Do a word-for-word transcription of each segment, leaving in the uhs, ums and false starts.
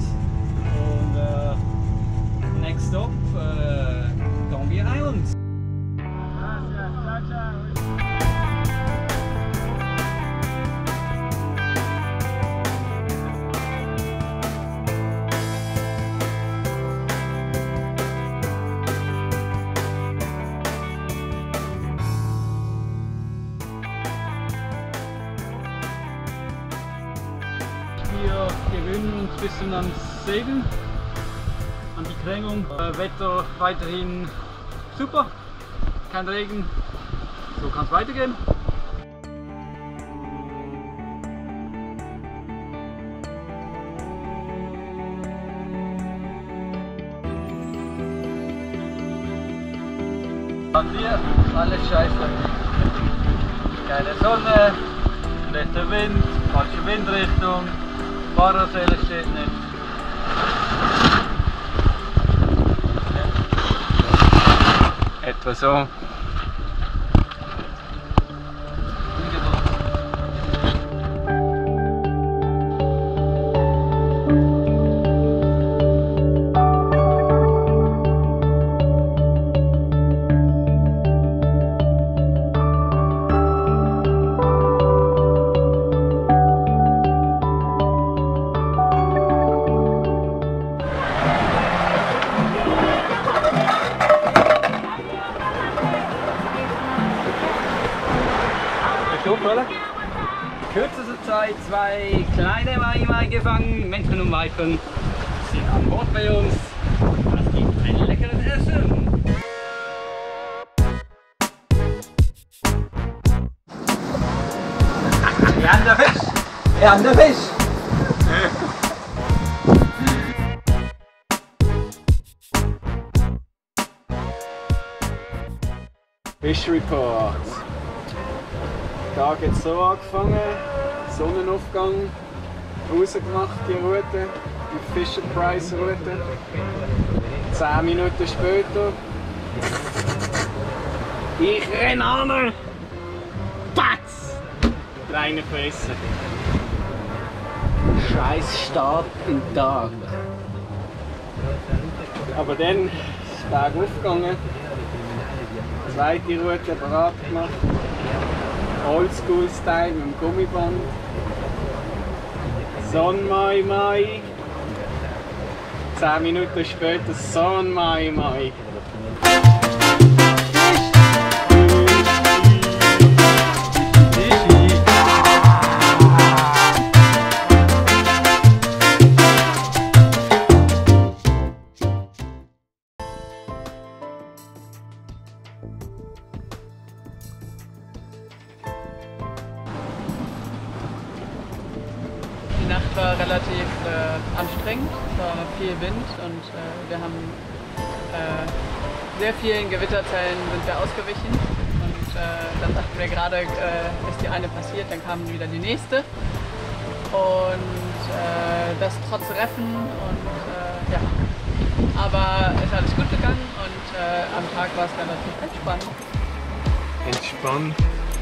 Und äh, next stop, äh, Gambia Islands. Wir gewöhnen uns ein bisschen ans Segeln, an die Krängung. Äh, Wetter weiterhin super, kein Regen, so kann es weitergehen. Und hier alles scheiße. Keine Sonne, schlechter Wind, falsche Windrichtung. Fahrersäle steht nicht. Ja. Etwa so. Kürzester Zeit zwei kleine Mai-Mai gefangen, Männchen und Weibchen sind an Bord bei uns. Das gibt ein leckeres Essen. Wir haben den Fisch! Wir haben den Fisch! Fish Report. Der Tag hat so angefangen, Sonnenaufgang, rausgemacht die Route, die Fisher Price Route. Zehn Minuten später, ich renne an, Patz! Kleine Fresse. Scheiß Start im Tag. Aber dann ist es bergauf gegangen, zweite Route bereit gemacht. Oldschool-Style mit dem Gummiband. Son Mai Mai. Zehn Minuten später Son Mai Mai. Die Nacht war relativ äh, anstrengend, es war viel Wind und äh, wir haben äh, sehr vielen Gewitterzellen sind wir ausgewichen und äh, dann dachten wir gerade, äh, ist die eine passiert, dann kam wieder die nächste und äh, das trotz Reffen und äh, ja, aber es ist alles gut gegangen und äh, am Tag war es relativ entspannt. Entspannt.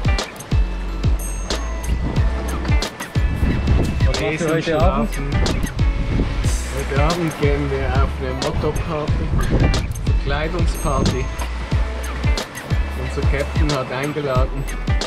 Was für heute Abend? Heute Abend gehen wir auf eine Motto-Party, Verkleidungsparty. Unser Captain hat eingeladen.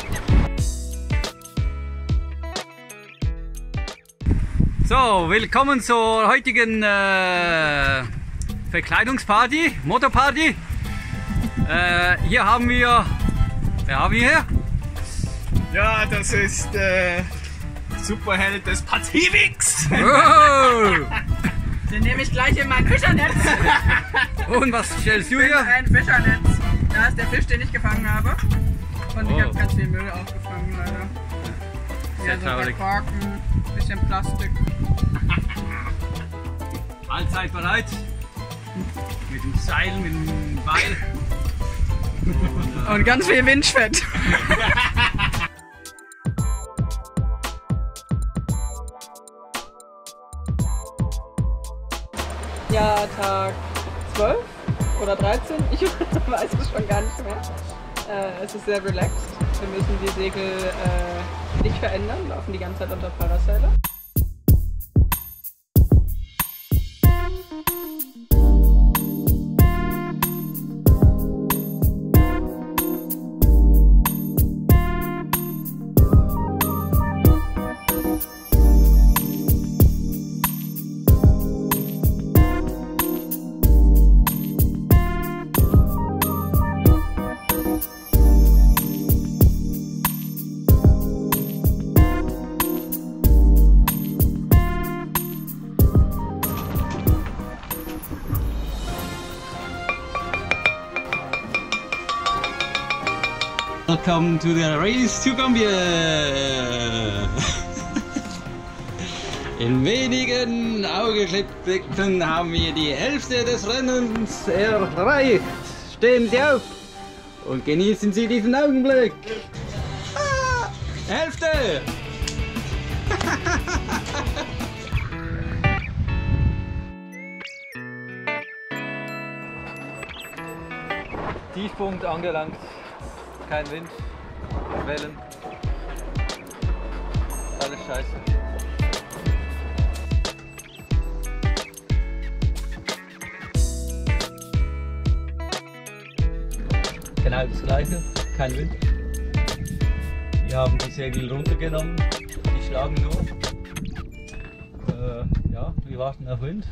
So, willkommen zur heutigen äh, Verkleidungsparty, Motorparty. Äh, hier haben wir, wer haben wir hier? Ja, das ist äh, Superheld des Pazifiks! Oh. Den nehme ich gleich in mein Fischernetz. Und was stellst du hier? Ein Fischernetz. Da ist der Fisch, den ich gefangen habe. Und ich Oh. habe ganz viel Müll aufgefangen, leider. Sehr Ja, so traurig. Korken, bisschen Plastik. Allzeit bereit. Mit dem Seil, mit dem Beil. Und, äh, Und ganz viel Windschwett. Ja, Tag zwölf oder dreizehn, ich weiß es schon gar nicht mehr. Äh, es ist sehr relaxed. Wir müssen die Segel äh, nicht verändern, laufen die ganze Zeit unter Parasailer. Welcome to the race to Gambia! In wenigen Augenblicken haben wir die Hälfte des Rennens erreicht. Stehen Sie auf und genießen Sie diesen Augenblick. Ah, Hälfte! Tiefpunkt angelangt. Kein Wind, Wellen. Alles scheiße. Genau das gleiche, kein Wind. Wir haben die Segel runtergenommen, die schlagen nur. Äh, ja, wir warten auf Wind.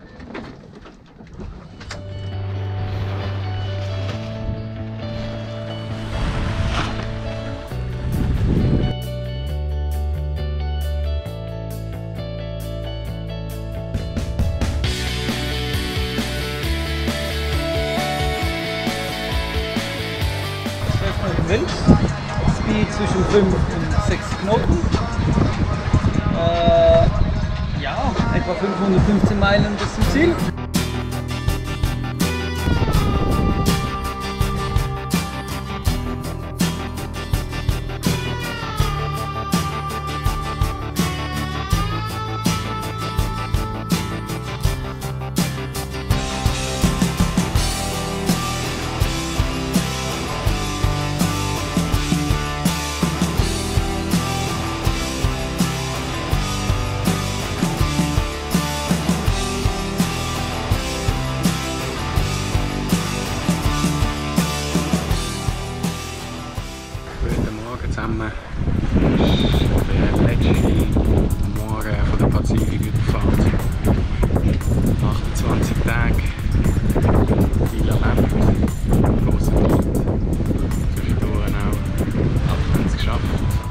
Wind, Speed zwischen fünf und sechs Knoten, äh, ja, etwa fünfhundertfünfzehn Meilen bis zum Ziel. Zusammen. Der letzte Morgen von der Pazifik-Überfahrt. achtundzwanzig Tage. Viel erlebt. Großer Wind. Zwischendurch auch. Aber wir haben es geschafft.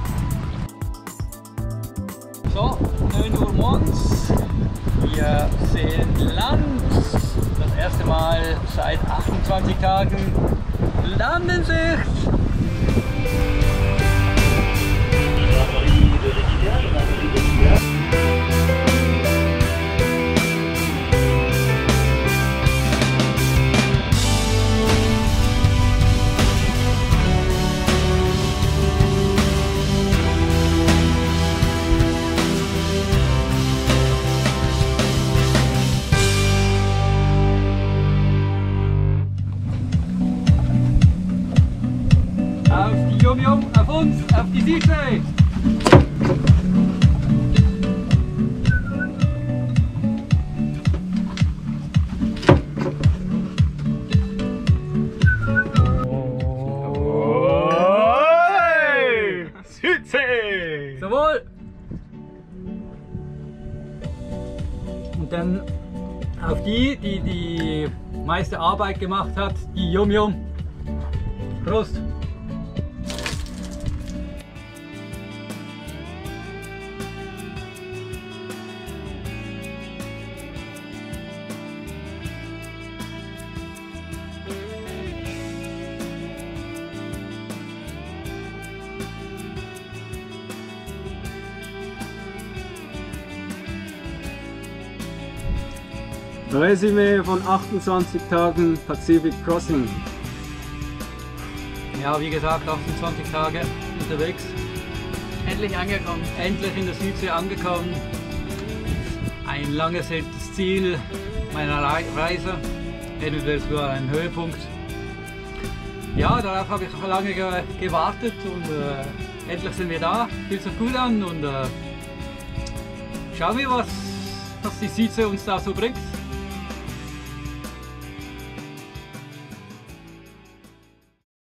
So, neun Uhr morgens. Wir sehen Land. Das erste Mal seit achtundzwanzig Tagen. Landensicht. Auf die Yum-Yum, auf uns, auf die Südsee! Südsee! Jawohl! Und dann auf die, die die meiste Arbeit gemacht hat, die Yum-Yum. Prost! Resümee von achtundzwanzig Tagen Pacific Crossing. Ja, wie gesagt, achtundzwanzig Tage unterwegs. Endlich angekommen. Endlich in der Südsee angekommen. Ein lang ersehntes Ziel meiner Reise. Eventuell sogar ein Höhepunkt. Ja, darauf habe ich lange ge gewartet und äh, endlich sind wir da. Fühlt sich gut an und äh, schauen wir, was, was die Südsee uns da so bringt.